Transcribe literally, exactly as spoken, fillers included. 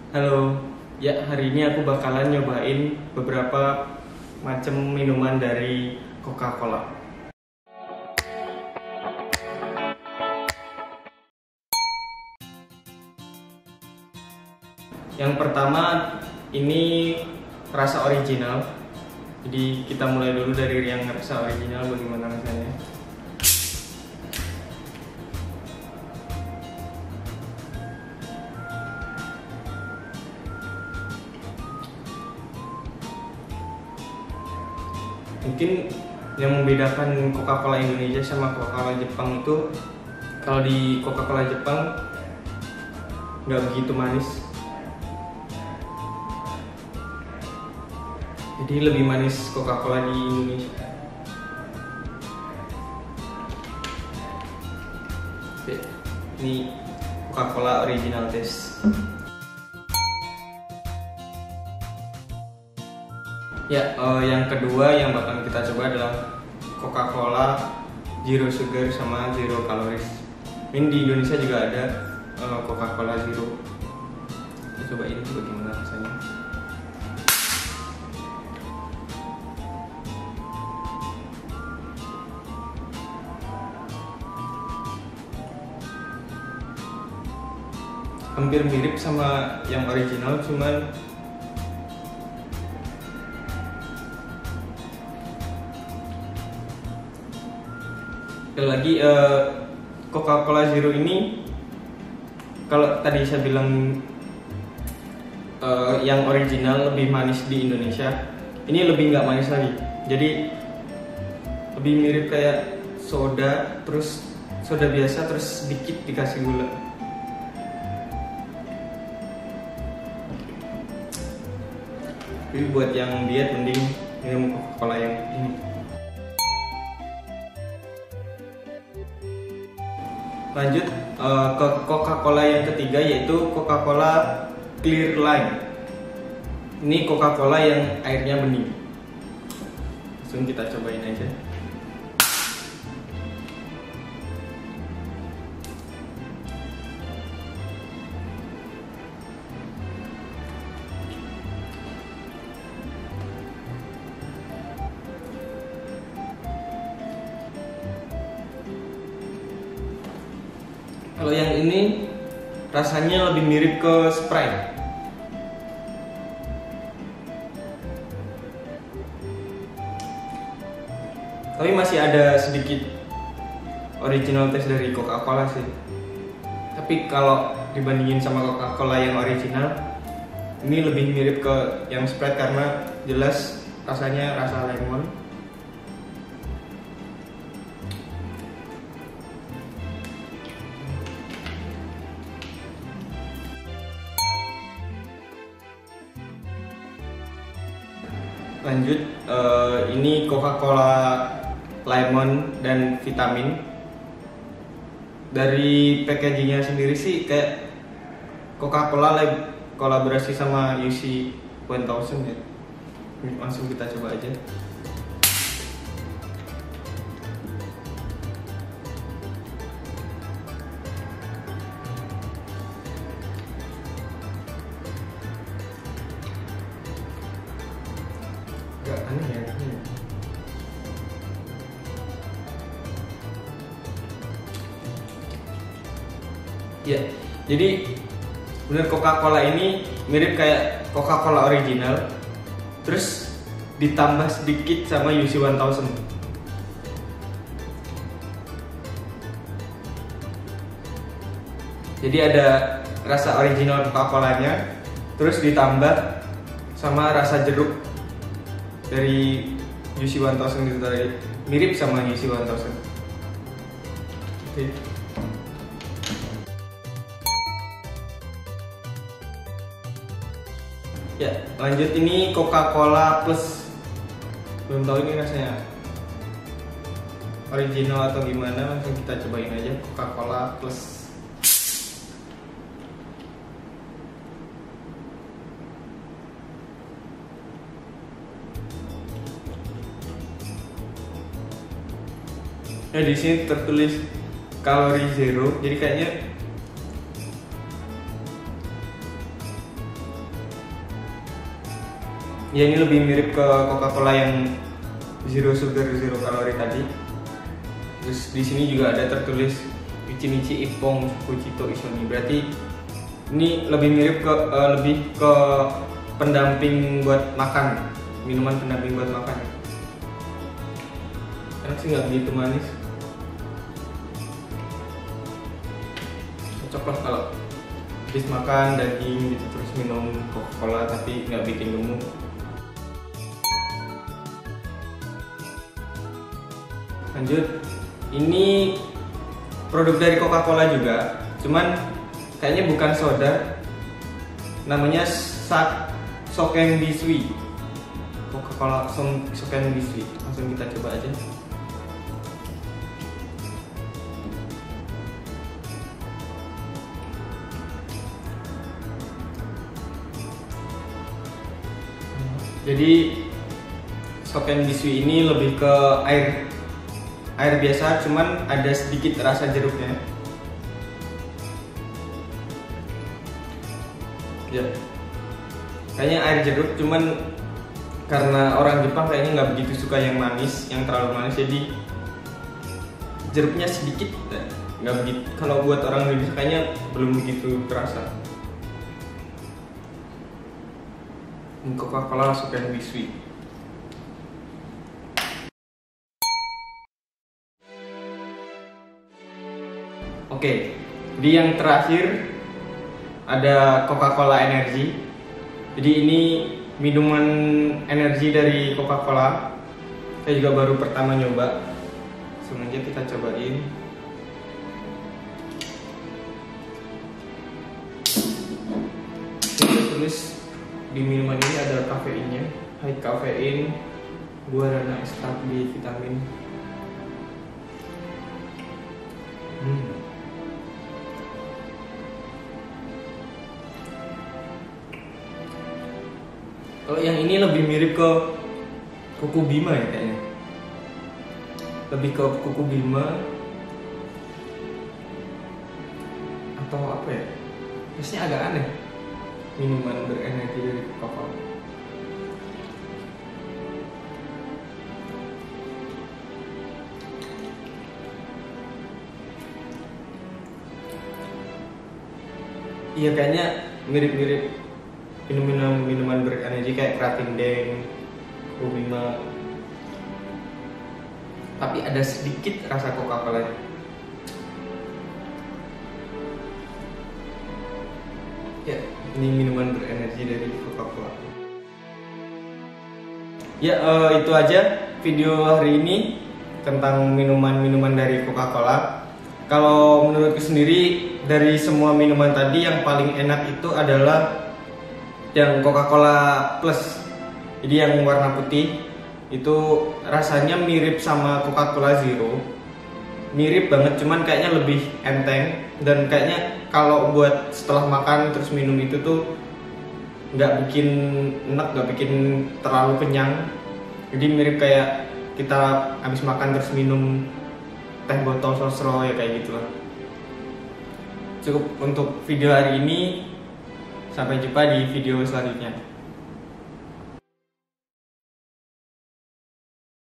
Halo, ya hari ini aku bakalan nyobain beberapa macam minuman dari Coca-Cola. Yang pertama ini rasa original. Jadi kita mulai dulu dari yang rasa original, bagaimana rasanya. Mungkin yang membedakan Coca-Cola Indonesia sama Coca-Cola Jepang itu, kalau di Coca-Cola Jepang nggak begitu manis, jadi lebih manis Coca-Cola di Indonesia. Oke, ini Coca-Cola original taste. Ya, uh, yang kedua yang bakal kita coba adalah Coca-Cola Zero Sugar sama Zero Calories. Ini di Indonesia juga ada uh, Coca-Cola Zero. Kita coba ini bagaimana rasanya. Hampir mirip sama yang original, cuman lagi uh, Coca-Cola Zero ini, kalau tadi saya bilang uh, yang original lebih manis di Indonesia, ini lebih nggak manis lagi. Jadi lebih mirip kayak soda, terus soda biasa terus sedikit dikasih gula. Jadi buat yang diet mending minum Coca-Cola yang ini. Lanjut uh, ke Coca-Cola yang ketiga, yaitu Coca-Cola Clear Lime. Ini Coca-Cola yang airnya bening. Langsung kita cobain aja. Kalau yang ini rasanya lebih mirip ke Sprite. Tapi masih ada sedikit original taste dari Coca-Cola sih. Tapi kalau dibandingin sama Coca-Cola yang original, ini lebih mirip ke yang Sprite karena jelas rasanya rasa lemon. Lanjut, uh, ini Coca-Cola Lemon dan Vitamin. Dari packagingnya sendiri sih kayak Coca-Cola kolaborasi sama U C seribu ya. Langsung kita coba aja. Gak aneh ya, aneh. Ya, jadi bener Coca-Cola ini mirip kayak Coca-Cola original, terus ditambah sedikit sama U C seribu. Jadi ada rasa original Coca-Colanya, terus ditambah sama rasa jeruk dari U C seribu itu tadi, mirip sama U C seribu. Oke. Ya, lanjut ini Coca-Cola Plus. Belum tahu ini rasanya original atau gimana, langsung kita cobain aja Coca-Cola Plus. Nah, di sini tertulis kalori zero, jadi kayaknya Ya ini lebih mirip ke Coca-Cola yang zero sugar zero kalori tadi. Terus di sini juga ada tertulis Ichi Nichi Ippon Fujito Isoni. Berarti ini lebih mirip ke uh, lebih ke pendamping buat makan, minuman pendamping buat makan. Karena sih nggak begitu manis. Cocok lah kalau habis makan daging gitu terus minum Coca-Cola tapi nggak bikin gemuk. Lanjut, ini produk dari Coca-Cola juga, cuman kayaknya bukan soda, namanya Sak Soken Bisui. Coca-Cola Soken Bisui. Langsung kita coba aja. Jadi Soken Bisui ini lebih ke air air biasa, cuman ada sedikit rasa jeruknya. Ya, kayaknya air jeruk, cuman karena orang Jepang kayaknya nggak begitu suka yang manis, yang terlalu manis, jadi jeruknya sedikit. Nggak begitu. Kalau buat orang Indonesia kayaknya belum begitu terasa. Coca-Cola Soken Bisui. Oke, di yang terakhir ada Coca-Cola Energy. Jadi ini minuman energi dari Coca-Cola. Saya juga baru pertama nyoba. Langsung aja kita cobain. Kita tulis di minuman ini ada kafeinnya, high kafein, guarana ekstrak B vitamin. Hmm. Kalau yang ini lebih mirip ke Kuku Bima ya kayaknya. Lebih ke Kuku Bima atau apa ya? Rasanya agak aneh. Minuman berenergi dari Coca-Cola. Iya kayaknya mirip-mirip minum-minum minuman berenergi kayak Kratin Deng, Kubima, tapi ada sedikit rasa Coca-Cola. Ya, ini minuman berenergi dari Coca-Cola. Ya, uh, itu aja video hari ini tentang minuman-minuman dari Coca-Cola. Kalau menurutku sendiri dari semua minuman tadi yang paling enak itu adalah yang Coca-Cola Plus. Jadi yang warna putih itu rasanya mirip sama Coca-Cola Zero, mirip banget, cuman kayaknya lebih enteng dan kayaknya kalau buat setelah makan terus minum itu tuh nggak bikin enak, nggak bikin terlalu kenyang. Jadi mirip kayak kita habis makan terus minum teh botol sosro ya kayak gitulah. Cukup untuk video hari ini. Sampai jumpa di video selanjutnya.